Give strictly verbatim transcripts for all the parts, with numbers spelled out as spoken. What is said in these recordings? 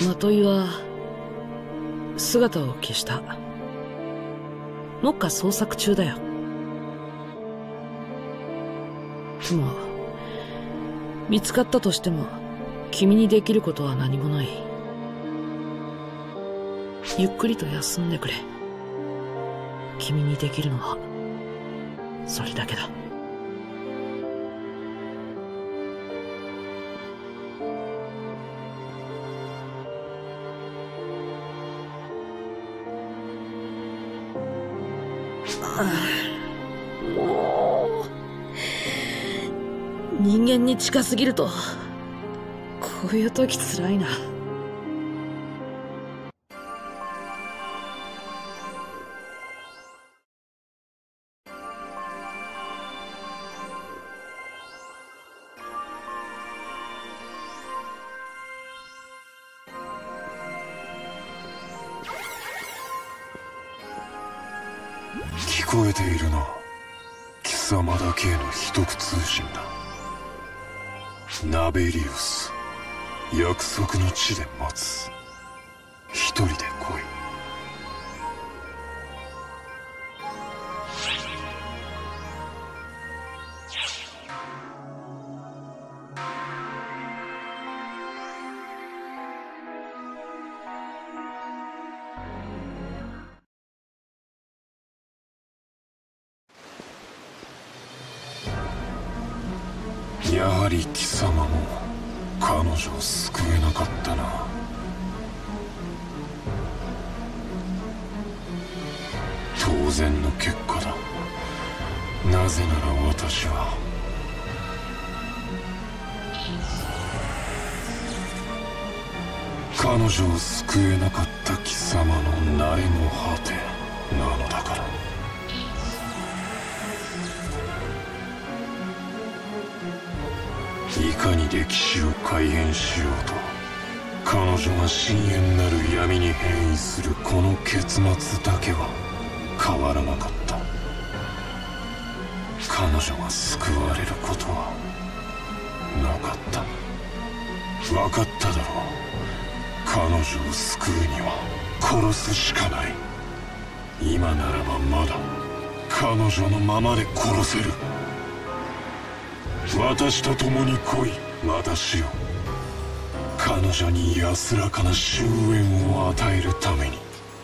まといは姿を消した。目下捜索中だよ。でも見つかったとしても君にできることは何もない。ゆっくりと休んでくれ。君にできるのはそれだけだ。もう人間に近すぎるとこういう時つらいな。 聞こえているな。貴様だけへの秘匿通信だ。ナベリウス、約束の地で待つ。一人で来い。やはり貴様も彼女を救えなかったな。当然の結果だ。なぜなら私は彼女を救えなかった貴様の慣れの果てなのだから。いかに歴史を改変しようと彼女が深淵なる闇に変異するこの結末だけは変わらなかった。彼女が救われることはなかった。分かっただろう。彼女を救うには殺すしかない。今ならばまだ彼女のままで殺せる。私と共に来い、私よ。彼女に安らかな終焉を与えるために。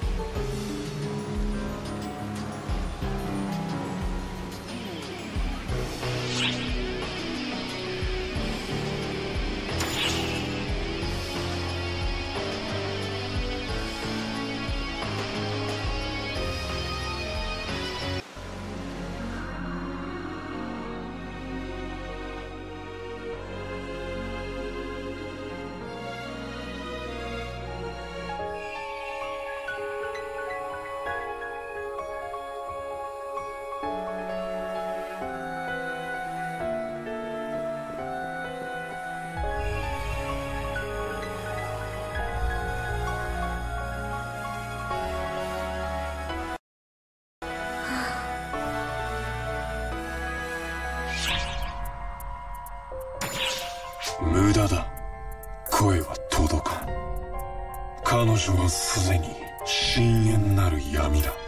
無駄だ。声は届かん。彼女はすでに深淵なる闇だ。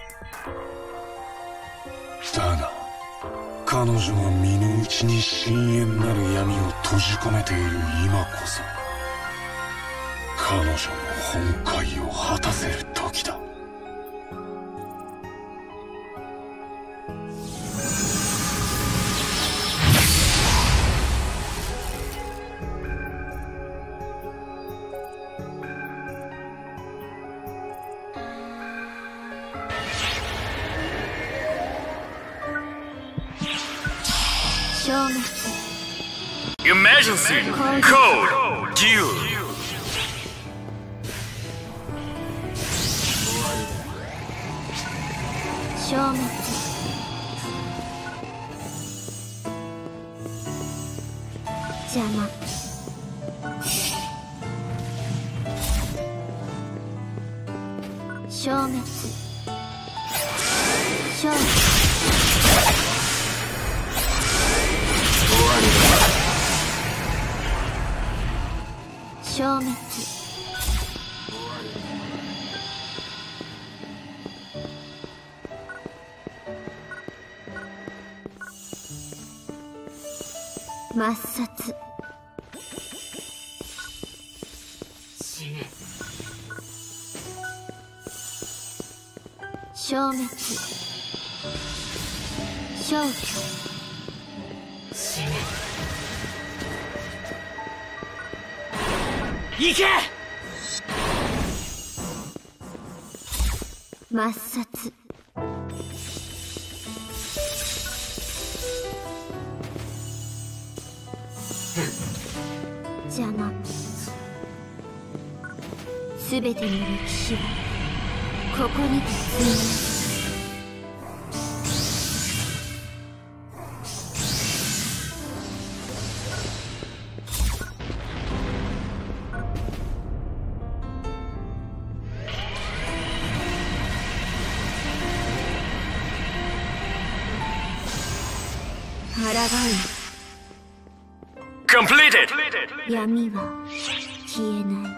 だが彼女が身の内に深淵なる闇を閉じ込めている今こそ彼女の本懐を果たせる時だ。 Emergency Code Due。 消滅。邪魔。消滅。消滅。 終わりだ。 消滅。 抹殺。 死ね。 消滅。消去。 死ね。行け。 抹殺。邪魔。すべての歴史はここにてついた。抗う Completed! 闇は消えない。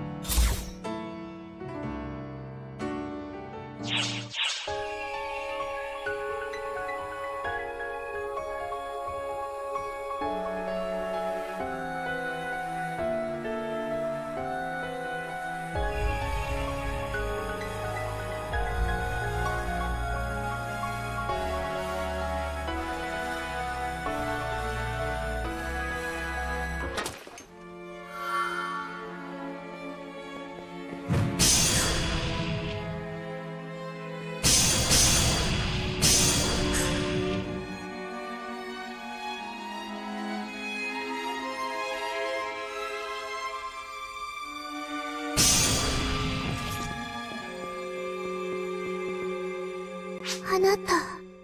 あなた。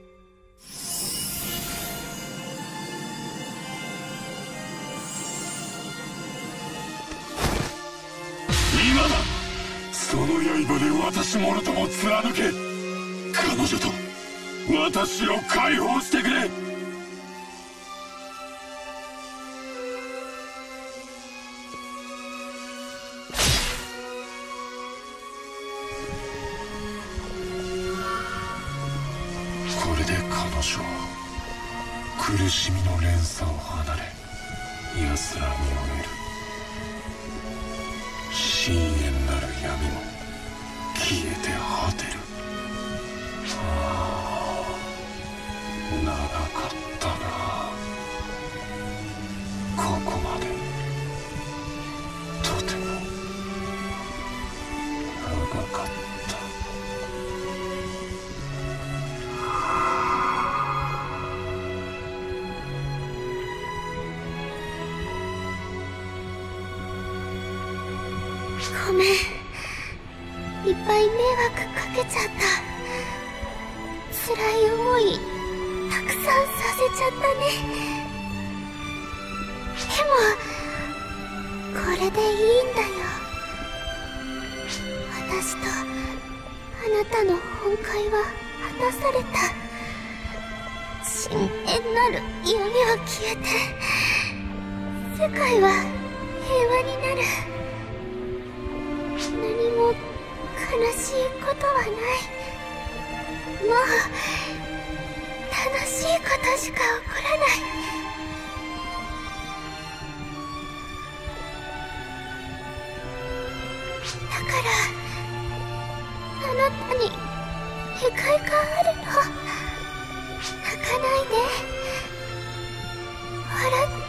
今だ。その刃で私もろとも貫け。彼女と私を解放してくれ。これで彼女は苦しみの連鎖を離れ安らぎを得る。深淵なる闇も消えて果てる。ああ、長かったな。ここまでとても長かった。 ごめん、いっぱい迷惑かけちゃった。辛い思いたくさんさせちゃったね。でもこれでいいんだよ。私とあなたの本懐は離された。深淵なる闇は消えて世界は平和になる。何も悲しいことはない。もう楽しいことしか起こらない。だからあなたに願いがあるの。泣かないで、笑ってって。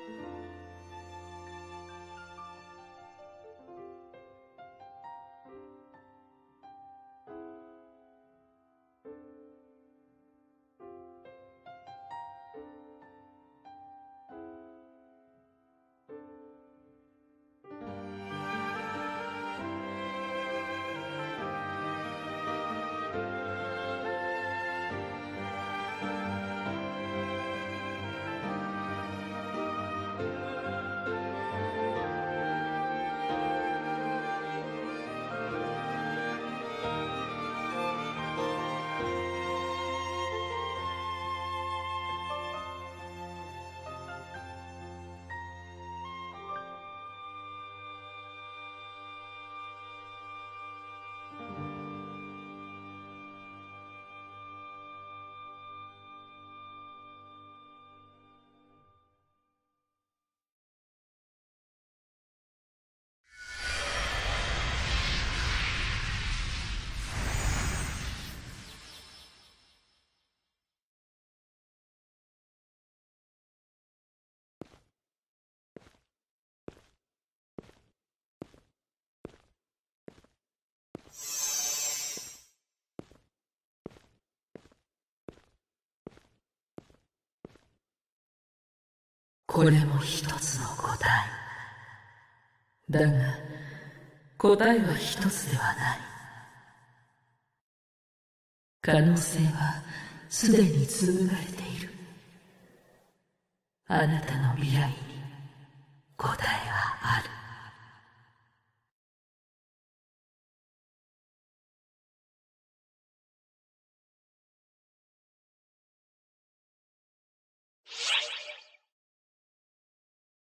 これも一つの答え。だが、答えは一つではない。可能性はすでに紡がれている。あなたの未来に答え